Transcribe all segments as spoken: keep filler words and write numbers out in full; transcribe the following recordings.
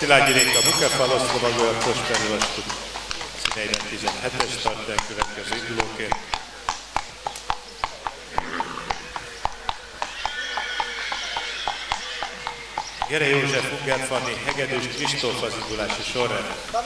Szilágyi Réka Bukefa, Loszlovagolya, Prosper Ivastuk színeiben tizenhetes tartják következő indulóként. Gere József, Ungár Fanni, Hegedűs Kristóf az indulási sorrend.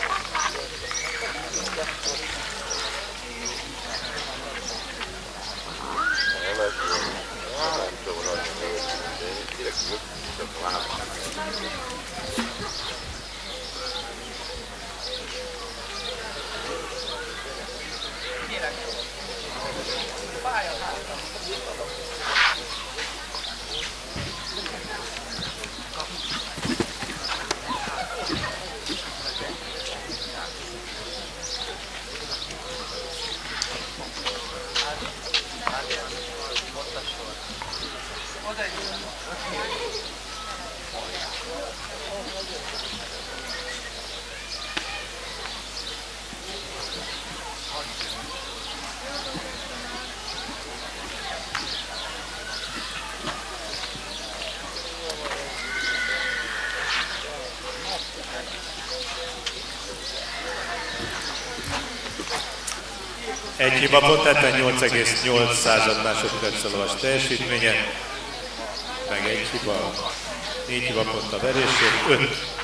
Egy hibapont, hetvennyolc egész nyolc másodperc a lovas teljesítménye, meg egy hiba, négy hibapont a verésért, öt